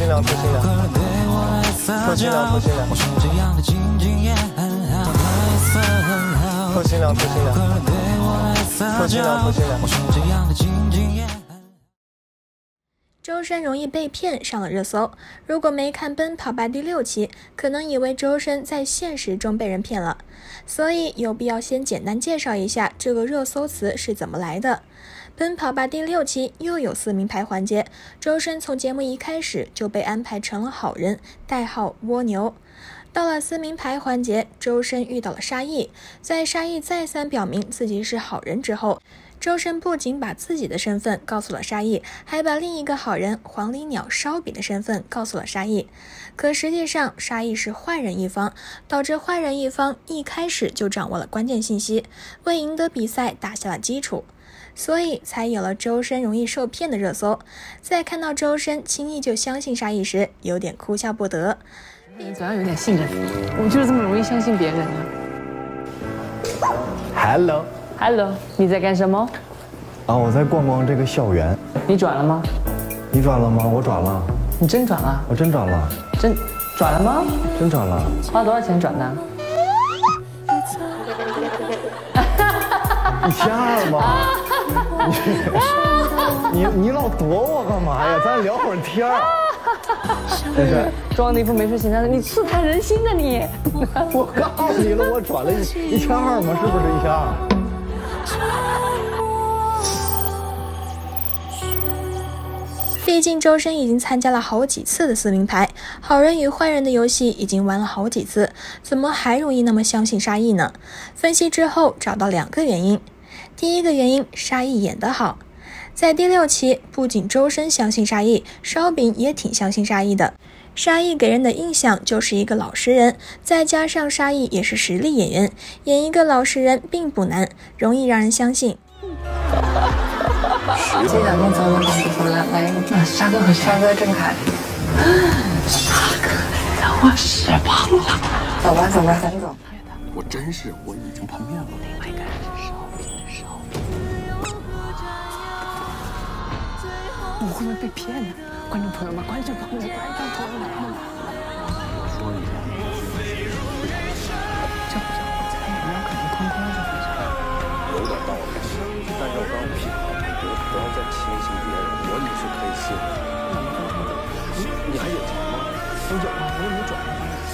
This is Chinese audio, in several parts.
尽量，破尽量，破尽量，破尽量，破尽量，破尽量，破尽量，破尽量。 周深容易被骗上了热搜，如果没看《奔跑吧》第6期，可能以为周深在现实中被人骗了，所以有必要先简单介绍一下这个热搜词是怎么来的。奔跑吧第6期又有撕名牌环节，周深从节目一开始就被安排成了好人，代号蜗牛。到了撕名牌环节，周深遇到了沙溢，在沙溢再三表明自己是好人之后，周深不仅把自己的身份告诉了沙溢，还把另一个好人黄鹂鸟烧饼的身份告诉了沙溢。可实际上沙溢是坏人一方，导致坏人一方一开始就掌握了关键信息，为赢得比赛打下了基础，所以才有了周深容易受骗的热搜。在看到周深轻易就相信沙溢时，有点哭笑不得。 总要有点信任，我就是这么容易相信别人啊。Hello， 你在干什么？ 我在逛逛这个校园。 你转了吗？ 你转了吗？我转了。 你真转了？ 我真转了。 真转了吗？ 真转了。 花多少钱转的 ？1200吗？你老躲我干嘛呀？咱聊会儿天儿。 装的一副没事形象的，你刺探人心的你。 我告诉你了，我转了1200吗？是不是毕竟周深已经参加了好几次的撕名牌，好人与坏人的游戏已经玩了好几次，怎么还容易那么相信沙溢呢？分析之后找到2个原因。第一个原因，沙溢演得好。在第6期，不仅周深相信沙溢，烧饼也挺相信沙溢的。沙溢给人的印象就是一个老实人，再加上沙溢也是实力演员，演一个老实人并不难，容易让人相信。 这2天早点回来，沙哥和沙哥郑恺，沙哥让我失望了。走吧，咱走。 我已经叛变了。另外一个人是烧饼的烧饼。 我会不会被骗呢？观众朋友们，我说一下，这不叫我猜，有没有可能空空就回家？ 有点道理，但是我刚批判你，不要再轻信别人，你是可以信的。你还有钱吗？我有吗？我也没转。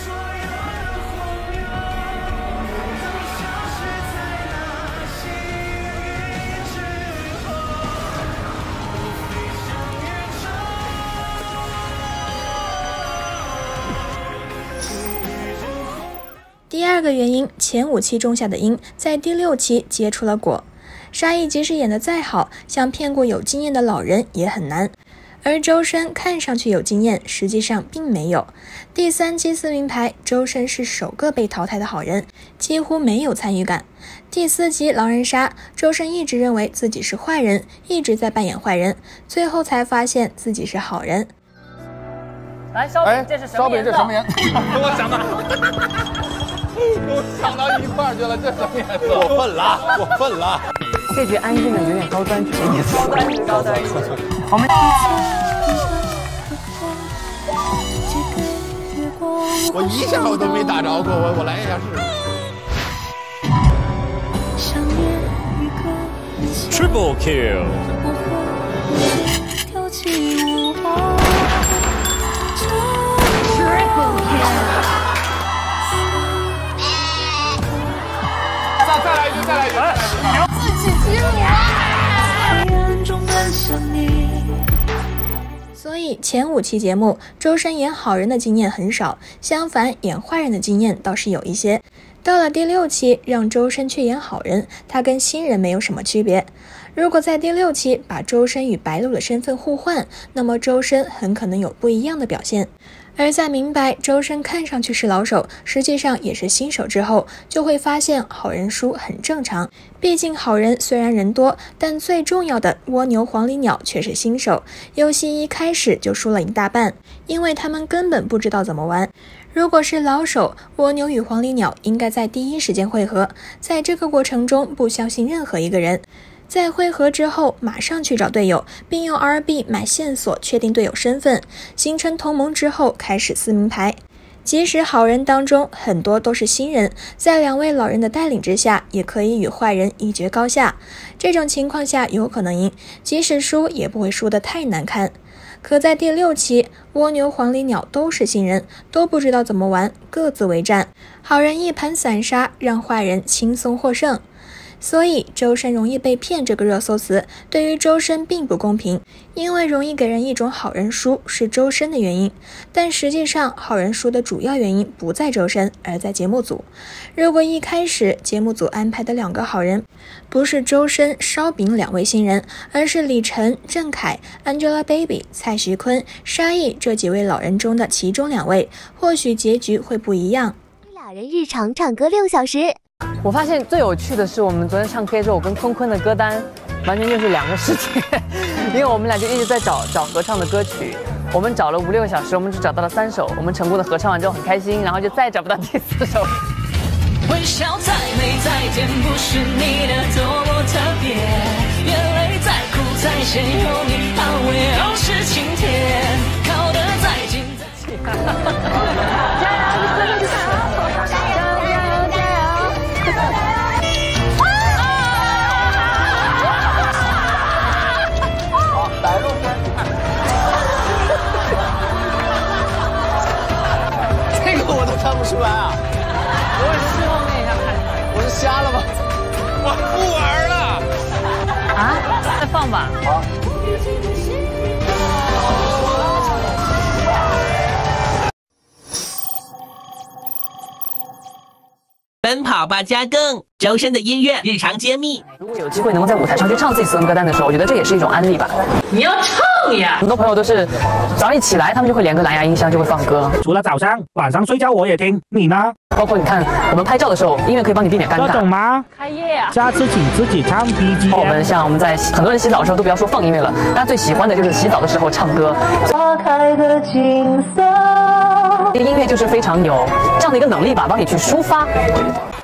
第2个原因，前5期种下的因，在第6期结出了果。沙溢即使演得再好，想骗过有经验的老人也很难。而周深看上去有经验，实际上并没有。第3期撕名牌，周深是首个被淘汰的好人，几乎没有参与感。第4集狼人杀，周深一直认为自己是坏人，一直在扮演坏人，最后才发现自己是好人。 来，烧饼，这是什么颜色？ 烧饼这什么颜色？跟我想的。我想到一块儿去了，这什么颜色？过分了！ 这局安静的有点高端值，高端值。我们我一下我都没打着过，我来一下试试。 Triple kill。 再来一局！ 自己接所以前5期节目，周深演好人的经验很少，相反演坏人的经验倒是有一些。到了第6期，让周深去演好人，他跟新人没有什么区别。如果在第6期把周深与白鹿的身份互换，那么周深很可能有不一样的表现。而在明白周深看上去是老手，实际上也是新手之后，就会发现好人输很正常。毕竟好人虽然人多，但最重要的蜗牛黄鹂鸟却是新手，游戏一开始就输了一大半，因为他们根本不知道怎么玩。如果是老手，蜗牛与黄鹂鸟应该在第一时间汇合，在这个过程中不相信任何一个人。 在会合之后马上去找队友，并用 RB 买线索确定队友身份，形成同盟之后开始撕名牌。即使好人当中很多都是新人，在2位老人的带领之下，也可以与坏人一决高下。这种情况下有可能赢，即使输也不会输得太难看。可在第6期，蜗牛、黄鹂鸟都是新人，都不知道怎么玩，各自为战，好人一盘散沙，让坏人轻松获胜。所以周深容易被骗这个热搜词对于周深并不公平，因为容易给人一种好人输是周深的原因，但实际上好人输的主要原因不在周深，而在节目组。如果一开始节目组安排的2个好人不是周深、烧饼2位新人，而是李晨、郑恺、Angelababy、蔡徐坤、沙溢这几位老人中的其中2位，或许结局会不一样。 俩人日常唱歌6小时。 我发现最有趣的是，我们昨天唱 K 之后，我跟坤坤的歌单完全就是2个世界，因为我们俩就一直在找合唱的歌曲，我们找了5、6个小时，我们只找到了3首，我们成功的合唱完之后很开心，然后就再也找不到第4首。 微笑再美再甜，不是你的多么特别，眼泪再苦再咸，有你安慰哦是晴天，靠得再近再近。 这个我都看不出来啊！ 我也是后面一下看， 我是瞎了吗？我不玩了。 啊，再放吧。 好。 奔跑吧加更，周深的音乐日常揭秘。 如果有机会能够在舞台上去唱自己私人歌单的时候，我觉得这也是一种安利吧。 你要唱呀！ 很多朋友都是早上一起来，他们就会连个蓝牙音箱就会放歌。 除了早上，晚上睡觉我也听。你呢？ 包括你看，我们拍照的时候，音乐可以帮你避免尴尬。 这种吗？ 开业啊！ 下次请自己唱 BGM。 我们在很多人洗澡的时候都不要说放音乐了，大家最喜欢的就是洗澡的时候唱歌。花开的景色，音乐就是非常有这样的一个能力吧，帮你去抒发。